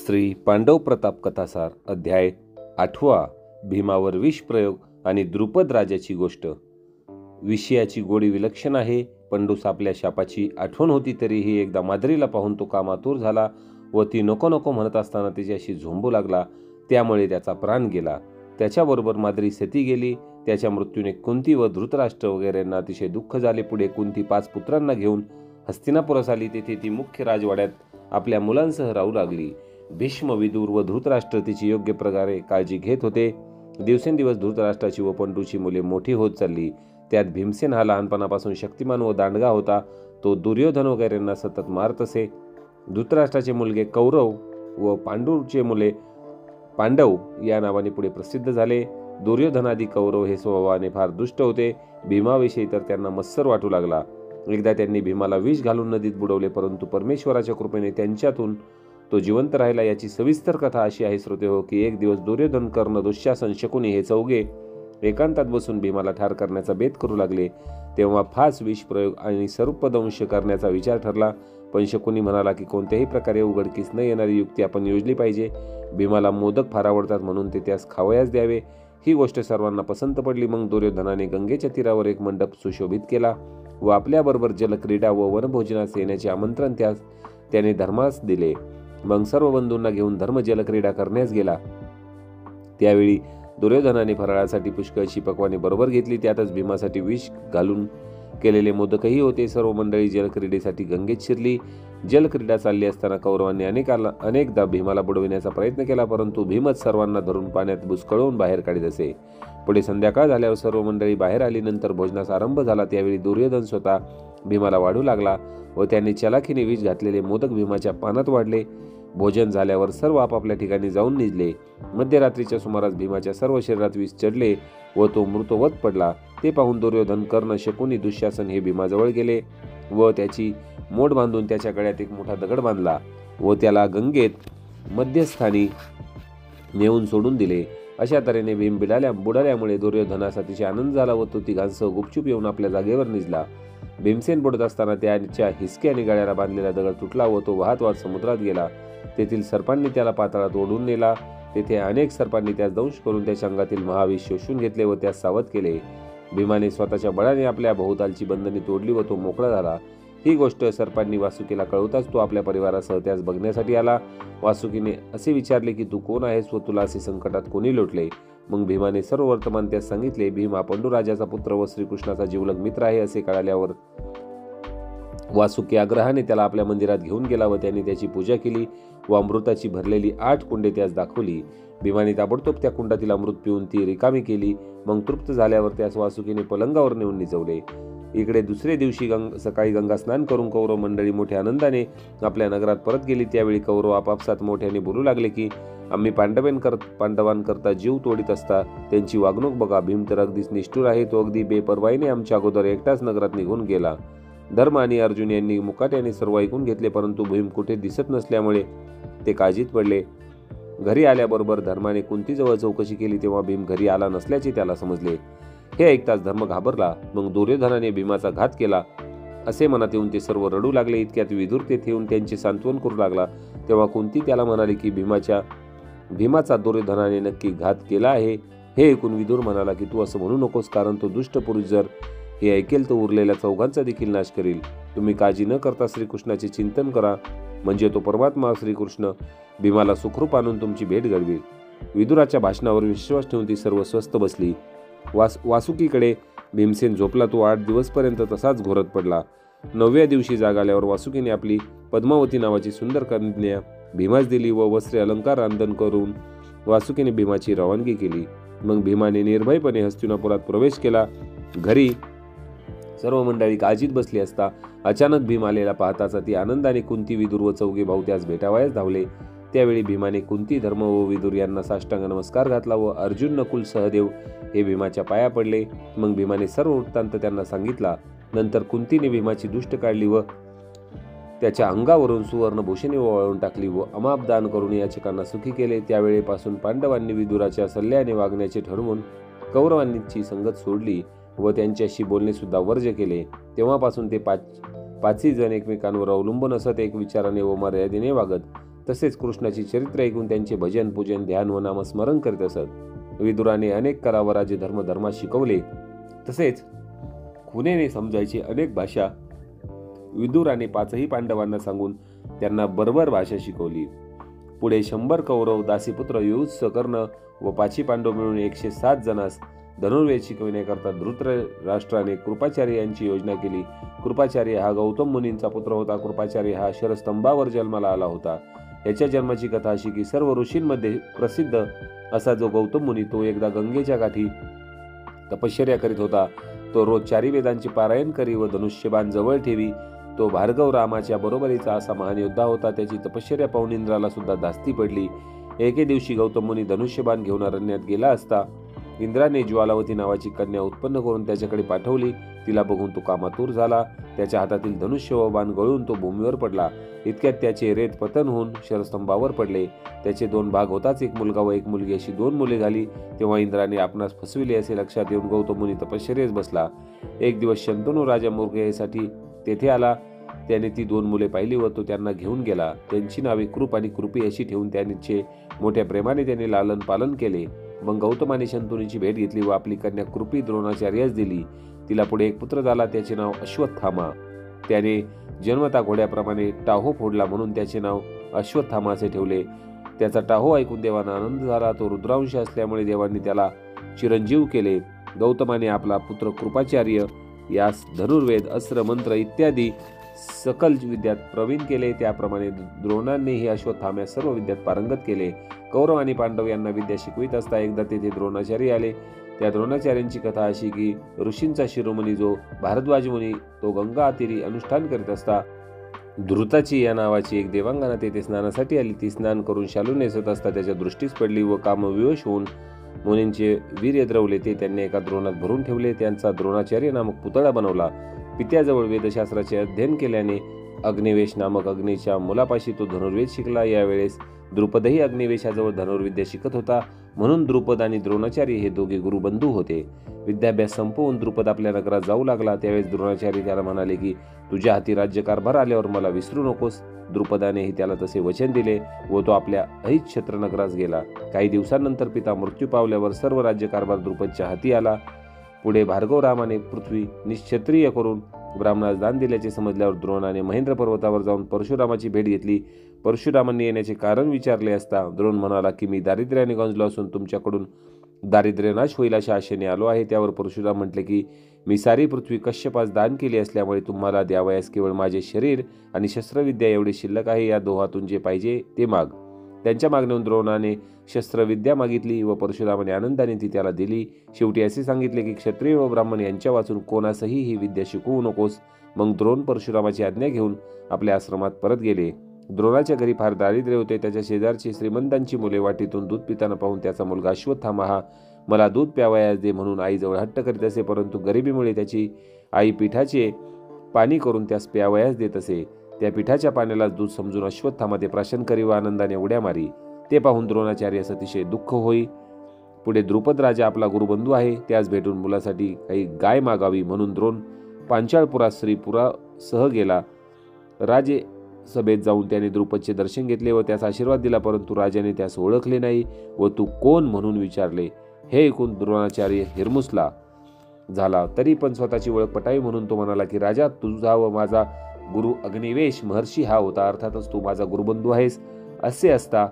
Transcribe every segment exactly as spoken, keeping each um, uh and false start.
श्री पांडव प्रताप कथासार अध्याय आठवा. भीमावर विष प्रयोग आणि द्रुपद राजाची गोष्ट. विषयाची गोडी विलक्षण आहे. पंडूस आपल्या शापाची आठवण होती तरीही एकदा माद्रीला पाहून तो कामातूर झाला व ती नको नको म्हणत असताना तिच्याशी झोंबू लागला. त्यामुळे त्याचा प्राण गेला. त्याच्याबरोबर माद्री सती गेली. त्याच्या मृत्यूने कुंती व धृतराष्ट्र वगैरेंना अतिशय दुःख झाले. पुढे कुंती पाच पुत्रांना घेऊन हस्तिनापुरास आली. तेथे ती मुख्य राजवाड्यात आपल्या मुलांसह राहू लागली. भीष्म, विदुर व धृतराष्ट्र तिची योग्य प्रकारे काळजी घेत होते. दिवसेंदिवस धृतराष्ट्राची व पंडूची मुले मोठी होत चालली. त्यात भीमसेन हा लहानपणापासून शक्तिमान व दांडगा होता. तो दुर्योधन वगैरेंना सतत मारत असे. धृतराष्ट्राचे मुलगे कौरव व पांडूचे मुले पांडव या नावाने पुढे प्रसिद्ध झाले. दुर्योधनादी कौरव हे स्वभावाने फार दुष्ट होते. भीमाविषयी तर त्यांना मत्सर वाटू लागला. एकदा त्यांनी भीमाला विष घालून नदीत बुडवले, परंतु परमेश्वराच्या कृपेने त्यांच्यातून तो जिवंत राहिला. याची सविस्तर कथा अशी आहे श्रोते हो, की एक दिवस दुर्योधन, कर्ण, दुःशासन, शकुनी हे चौघे एकांतात बसून भीमाला ठार करण्याचा बेत करू लागले. तेव्हा फास, विष प्रयोग आणि सर्पदंश करण्याचा विचार ठरला. पण शकुनी म्हणाला की कोणत्याही प्रकारे उघडकीस न येणारी युक्ती आपण योजली पाहिजे. भीमाला मोदक फार आवडतात म्हणून ते त्यास खावयास द्यावे. ही गोष्ट सर्वांना पसंत पडली. मग दुर्योधनाने गंगेच्या तीरावर एक मंडप सुशोभित केला व आपल्याबरोबर जलक्रीडा व वनभोजनास येण्याचे आमंत्रण त्यास त्याने धर्मास दिले. मग सर्व बंधूंना घेऊन धर्म जलक्रीडा करण्यास गेला. त्यावेळी दुर्योधनाने फराळासाठी पुष्कळशी पक्वाने बरोबर घेतली. त्यातच भीमासाठी विष घालून केलेले मोदकही होते. सर्व मंडळी जलक्रीडेसाठी गंगेत शिरली. जलक्रीडा चालली असताना कौरवांनी अनेकाला अनेकदा भीमाला बुडविण्याचा प्रयत्न केला, परंतु भीमच सर्वांना धरून पाण्यात बुचकळून बाहेर काढीत असे. पुढे संध्याकाळ झाल्यावर सर्व मंडळी बाहेर आली. नंतर भोजनास आरंभ झाला. त्यावेळी दुर्योधन स्वतः भीमाला वाढू लागला व त्यांनी चलाखीने विष घातलेले मोदक भीमाच्या पानात वाढले. भोजन झाल्यावर सर्व आपापल्या ठिकाणी जाऊन निजले. मध्यरात्रीच्या सुमारास भीमाच्या सर्व शरीरात विष चढले व तो मृतवत पडला. ते पाहून दुर्योधन, कर्ण, शकुनी, दुःशासन हे भीमाजवळ गेले व त्याची मोठ बांधून त्याच्या गळ्यात एक मोठा दगड बांधला व त्याला गंगेत मध्यस्थानी नेऊन सोडून दिले. अशा तऱ्हेने भीम बिडाल्या बुडाल्यामुळे दुर्योधनास अतिशय आनंद झाला व तो तिघांसह गुपचूप येऊन आपल्या जागेवर निजला. भीमसेन बुडत असताना त्याच्या हिसक्याने गळ्याला बांधलेला दगड तुटला व तो वाहत वाहत समुद्रात गेला. तेथील सर्पांनी त्याला पाताळात ओढून नेला. तेथे अनेक सर्पांनी त्यास दंश करून त्याच्या अंगातील महाविष शोषून घेतले व त्यास सावध केले. भीमाने स्वतःच्या बळाने आपल्या भोवतालची बंधने तोडली व तो मोकळा झाला. ही गोष्ट सर्पांनी वासुकीला कळवताच तो आपल्या परिवारासह त्यास बघण्यासाठी आला. वासुकीने असे विचारले की तू कोण आहेस व तुला असे संकटात कोणी लोटले. मग भीमाने सर्व वर्तमान त्यास सांगितले. भीम हा पंडूराजाचा पुत्र व श्रीकृष्णाचा जीवलग मित्र आहे असे कळाल्यावर वासुकी आग्रहाने त्याला आपल्या मंदिरात घेऊन गेला व त्याने त्याची पूजा केली व अमृताची भरलेली आठ कुंडे त्यास दाखवली. भीमाने ताबडतोब त्या कुंडातील अमृत पिऊन ती रिकामी केली. मग तृप्त झाल्यावर त्यास वासुकीने पलंगावर नेऊन निजवले. इकडे दुसरे दिवशी गंग सकाळी गंगा स्नान करून कौरव मंडळी मोठ्या आनंदाने आपल्या नगरात परत गेली. त्यावेळी कौरव आपापसात मोठ्याने बोलू लागले की आम्ही पांडवांकर पांडवांकरता जीव तोडीत असता त्यांची वागणूक बघा. भीम तर अगदीच निष्ठुर आहे. तो अगदी बेपरवाईने आमच्या अगोदर एकटाच नगरात निघून गेला. धर्म आणि अर्जुन यांनी मुकाट्याने सर्व ऐकून घेतले, परंतु भीम कुठे दिसत नसल्यामुळे ते काळजीत पडले. घरी आल्याबरोबर धर्माने कुंतीजवळ चौकशी केली. तेव्हा भीम घरी आला नसल्याचे त्याला समजले. हे ऐकताच धर्म घाबरला. मग दुर्योधनाने भीमाचा घात केला असे मनात येऊन ते सर्व रडू लागले. इतक्यात विदुर तेथे येऊन त्यांचे सांत्वन करू लागला. तेव्हा कुंती त्याला म्हणाली की भीमाच्या भीमाचा दुर्योधनाने नक्की घात केला आहे. हे ऐकून विदुर म्हणाला की तू असं म्हणू नकोस, कारण तो दुष्ट पुरुष जर हे ऐकेल तर उरलेल्या चौघांचा देखील नाश करील. तुम्ही काळजी न करता श्रीकृष्णाचे चिंतन करा, म्हणजे तो परमात्मा श्रीकृष्ण भीमाला सुखरूप आणून तुमची भेट घडवेल. विदुराच्या भाषणावर विश्वास ठेवून ती सर्व स्वस्थ बसली. वास वासुकीकडे भीमसेन झोपला. तो आठ दिवसपर्यंत तसाच घोरत पडला. नवव्या दिवशी जाग आल्यावर वासुकीने आपली पद्मावती नावाची सुंदर कन्या भीमास दिली व वस्त्रे अलंकार रांधण करून वासुकीने भीमाची रवानगी केली. मग भीमाने निर्भयपणे हस्तिनापुरात प्रवेश केला. घरी सर्व मंडळी काळजीत बसली असता अचानक भीम आलेला पाहताच ती आनंदाने कुंती, विदुर व चौघे भाऊ त्यास भेटावयास धावले. त्यावेळी भीमाने कुंती, धर्म व विदुर यांना साष्टांग नमस्कार घातला व अर्जुन, नकुल, सहदेव हे भीमाच्या पाया पडले. मग भीमाने सर्व वृत्तांत त्यांना सांगितला. नंतर कुंतीने भीमाची दुष्ट काढली व त्याच्या अंगावरून सुवर्णभूषणे वळवून टाकली व अमाप दान करून याचकांना सुखी केले. त्यावेळेपासून पांडवांनी विदुराच्या सल्ल्याने वागण्याचे ठरवून कौरवांची संगत सोडली व त्यांच्याशी बोलणे सुद्धा वर्ज्य केले. तेव्हापासून ते पाच पाचही जण एकमेकांवर अवलंबून असत, एक विचाराने व मर्यादेने वागत. तसेच कृष्णाची चरित्र ऐकून त्यांचे भजन पूजन ध्यान व नामस्मरण करीत असत. विदुराने अनेक करावराजे धर्म धर्मात शिकवले. तसेच खुनेने समजायची अनेक भाषा विदुराने पाचही पांडवांना सांगून त्यांना बरोबर भाषा शिकवली. पुढे शंभर कौरव दासीपुत्र युयुत्स कर्ण व पाची पांडव मिळून एकशे सात जणांस धनुर्वेद शिकविण्याकरता धृतराष्ट्राने कृपाचार्य यांची योजना केली. कृपाचार्य हा गौतम मुनींचा पुत्र होता. कृपाचार्य हा शरस्तंभावर जन्माला आला होता. याच्या जन्माची कथा अशी की सर्व ऋषींमध्ये प्रसिद्ध असा जो गौतम मुनी तो एकदा गंगेच्या काठी तपश्चर्या करीत होता. तो रोज चारी वेदांचे पारायण करी व धनुष्यबाण जवळ ठेवी. तो भार्गव रामाच्या बरोबरीचा असा महान योद्धा होता. त्याची तपश्चर्या पाहून इंद्राला सुद्धा धास्ती पडली. एके दिवशी गौतम मुनी धनुष्यबाण घेऊन अरण्यात गेला असता इंद्राने ज्वालावती नावाची कन्या उत्पन्न करून त्याच्याकडे पाठवली. तिला बघून तो कामातूर झाला. त्याच्या हातातील धनुष्य व बाण गळून तो भूमीवर पडला. इतक्यात त्याचे रेत पतन होऊन शरस्तंभावर पडले. त्याचे दोन भाग होताच एक मुलगा व एक मुलगी अशी दोन मुले झाली. तेव्हा इंद्राने आपणास फसविले असे लक्षात येऊन गौतम मुनी तपश्चर्येस बसला. एक दिवस शंतनू राजा मूर्खेसाठी तेथे आला. त्याने ती दोन मुले पाहिली व तो त्यांना घेऊन गेला. त्यांची नावे कृप आणि कृपी अशी ठेवून त्यांचे मोठ्या प्रेमाने त्याने लालन पालन केले. मग गौतमाने शंतनूची भेट घेतली व आपली कन्या कृपी द्रोणाचार्यास दिली. तिला पुढे एक पुत्र झाला. त्याचे नाव अश्वत्थामा. त्याने जन्मता घोड्याप्रमाणे टाहो फोडला म्हणून त्याचे नाव अश्वत्थामा असे ठेवले. त्याचा टाहो ऐकून देवांना आनंद झाला. तो रुद्रांश असल्यामुळे देवांनी त्याला चिरंजीव केले. गौतमाने आपला पुत्र कृपाचार्य यास धनुर्वेद अस्त्र मंत्र इत्यादी सकल विद्यात प्रवीण केले. त्याप्रमाणे द्रोणांनीही अश्वत्थाम्यास सर्व विद्यात पारंगत केले. कौरव आणि पांडव यांना विद्या शिकवित असता एकदा तेथे द्रोणाचार्य आले. त्या द्रोणाचार्यांची कथा अशी की ऋषींचा शिरोमणी जो भारद्वाज मुनी तो गंगा तीरी अनुष्ठान करीत असता धृताची या नावाची एक देवांगना तेथे स्नानासाठी आली. ती स्नान करून शालू नेसत असता त्याच्या दृष्टीस पडली व कामविवश होऊन मुनींचे वीर्य द्रवले. ते त्यांनी एका द्रोणात भरून ठेवले. त्यांचा द्रोणाचार्य नामक पुतळा बनवला. पित्याजवळ वेदशास्त्राचे अध्ययन केल्याने अग्निवेश नामक अग्नीच्या मुलापाशी तो धनुर्वेद शिकला. यावेळेस द्रुपदही अग्निवेशाजवळ धनुर्विद्या शिकत होता. म्हणून द्रुपद आणि द्रोणाचार्य हे दोघे गुरुबंधू होते. विद्याभ्यास संपवून द्रुपद आपल्या नगरात जाऊ लागला. त्यावेळेस द्रोणाचार्य त्याला म्हणाले की तुझ्या हाती राज्यकारभार आल्यावर मला विसरू नकोस. द्रुपदानेही त्याला तसे वचन दिले व तो आपल्या अहित छत्र नगरास गेला. काही दिवसांनंतर पिता मृत्यू पावल्यावर सर्व राज्यकारभार द्रुपदच्या हाती आला. पुढे भार्गवरामाने पृथ्वी निश्क्षत्रिय करून ब्राह्मणास दान दिल्याचे समजल्यावर द्रोणाने महेंद्र पर्वतावर जाऊन परशुरामाची भेट घेतली. परशुरामांनी येण्याचे कारण विचारले असता द्रोण म्हणाला की मी दारिद्र्याने गंजलो असून तुमच्याकडून दारिद्र्य नाश होईल अशा आशेने आलो आहे. त्यावर परशुराम म्हटले की मी सारी पृथ्वी कश्यपास दान केली असल्यामुळे तुम्हाला द्यावयास केवळ माझे शरीर आणि शस्त्रविद्या एवढी शिल्लक आहे. या दोहातून जे पाहिजे ते माग. त्यांच्या मागणीहून द्रोणाने शस्त्रविद्या मागितली व परशुरामाने आनंदाने ती त्याला दिली. शेवटी असे सांगितले की क्षत्रिय व ब्राह्मण यांच्या वाचून कोणासही ही विद्या शिकवू नकोस. मग द्रोण परशुरामाची आज्ञा घेऊन आपल्या आश्रमात परत गेले. द्रोणाच्या घरी फार दारिद्र्य होते. त्याच्या शेजारची श्रीमंतांची मुले वाटीतून दूध पिताना पाहून त्याचा मुलगा अश्वत्थामा हा मला दूध प्यावयास दे म्हणून आईजवळ हट्ट करीत असे. परंतु गरिबीमुळे त्याची आई पिठाचे पाणी करून त्यास प्यावयास देत असे. त्या पिठाच्या पाण्याला दूध समजून अश्वत्थामा ते प्राशन करी व आनंदाने उड्या मारी. ते पाहून द्रोणाचार्यास अतिशय दुःख होई. पुढे द्रुपद राजा आपला गुरुबंधू आहे त्यास भेटून मुलासाठी काही गाय मागावी म्हणून द्रोण पांचाळपुरात श्रीपुरासह गेला. राजे सभेत जाऊन त्याने द्रुपदचे दर्शन घेतले व त्यास आशीर्वाद दिला. परंतु राजाने त्यास ओळखले नाही व तू कोण म्हणून विचारले. हे ऐकून द्रोणाचार्य हिरमुसला झाला. तरी पण स्वतःची ओळख पटावी म्हणून तो म्हणाला की राजा तुझा व माझा गुरु अग्निवेश महर्षी हा होता. अर्थातच तू माझा गुरुबंधू आहेस. असे असता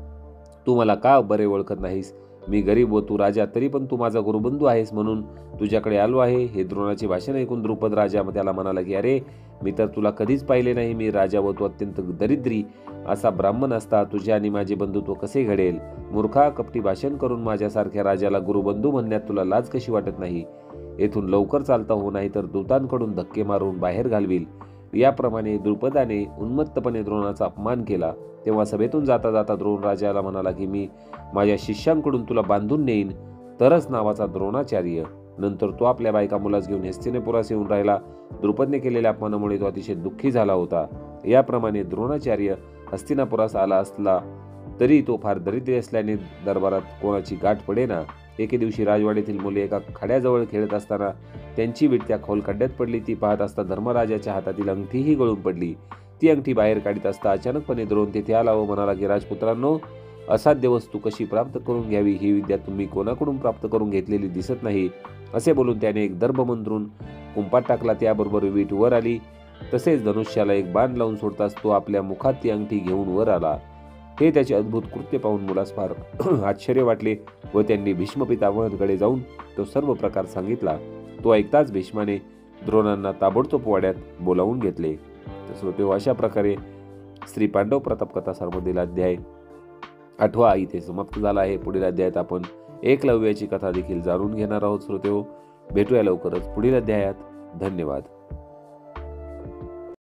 तू मला का बरे ओळखत नाहीस. मी गरीब व तू राजा तरी पण तू माझा गुरुबंधू आहेस म्हणून तुझ्याकडे आलो आहे. हे द्रोणाचे भाषण ऐकून द्रुपद राजा त्याला म्हणाला की अरे मी तर तुला कधीच पाहिले नाही. मी राजा व तू अत्यंत दरिद्री असा ब्राह्मण असता तुझे आणि माझे बंधुत्व कसे घडेल. मूर्खा कपटी भाषण करून माझ्यासारख्या राजाला गुरुबंधू म्हणण्यात तुला लाज कशी वाटत नाही. येथून लवकर चालता हो नाही तर दूतांकडून धक्के मारून बाहेर घालवील. याप्रमाणे द्रुपदाने उन्मत्तपणे द्रोणाचा अपमान केला. तेव्हा सभेतून जाता जाता द्रोण राजाला म्हणाला की मी माझ्या शिष्यांकडून तुला बांधून नेईन तरच नावाचा द्रोणाचार्य. नंतर तो आपल्या बायका मुलास घेऊन हस्तिनापुरास येऊन राहिला. द्रुपदने केलेल्या अपमानामुळे तो अतिशय दुःखी झाला होता. याप्रमाणे द्रोणाचार्य हस्तिनापुरास आला असला तरी तो फार दरिद्री असल्याने दरबारात कोणाची गाठ पडेना. एके दिवशी राजवाड्यातील मुले एका खड्याजवळ खेळत असताना त्यांची वीट त्या खोल खड्ड्यात पडली. ती पाहत असता धर्मराजाच्या हातातील अंगठीही गळून पडली. ती अंगठी बाहेर काढत असता अचानकपणे द्रोण तेथे आला व म्हणाला की राजपुत्रांनो, असाध्य वस्तू कशी प्राप्त करून घ्यावी ही विद्या तुम्ही कोणाकडून प्राप्त करून घेतलेली दिसत नाही. असे बोलून त्याने एक दर्भ मंत्रून कुंपात टाकला. त्याबरोबर वीट वर आली. तसेच धनुष्याला एक बाण लावून सोडताच तो आपल्या मुखात ती अंगठी घेऊन वर आला. हे त्याचे अद्भुत कृत्य पाहून मुलास फार आश्चर्य वाटले व त्यांनी भीष्म पितामहांकडे जाऊन तो सर्व प्रकार सांगितला. तो ऐकताच भीष्माने द्रोणांना ताबडतोब वाड्यात बोलावून घेतले. तर श्रोते, अशा प्रकारे श्री पांडव प्रताप कथासारमधील अध्याय आठवा इथे समाप्त झाला आहे. पुढील अध्यायात आपण एकलव्याची कथा देखील जाणून घेणार आहोत. श्रोते, भेटूया लवकरच पुढील अध्यायात. धन्यवाद.